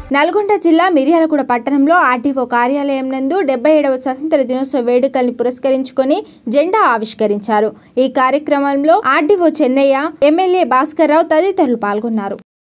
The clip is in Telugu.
నల్గొండ జిల్లా మిర్యాలగూడ పట్టణంలో ఆర్టీఓ కార్యాలయం నందు 77వ స్వతంత్ర దినోత్సవ వేడుకల్ని పురస్కరించుకొని జెండా ఆవిష్కరించారు। ఈ కార్యక్రమంలో ఆర్టీఓ చెన్నయ్య, ఎమ్మెల్యే భాస్కర్ రావు తదితరులు పాల్గొన్నారు।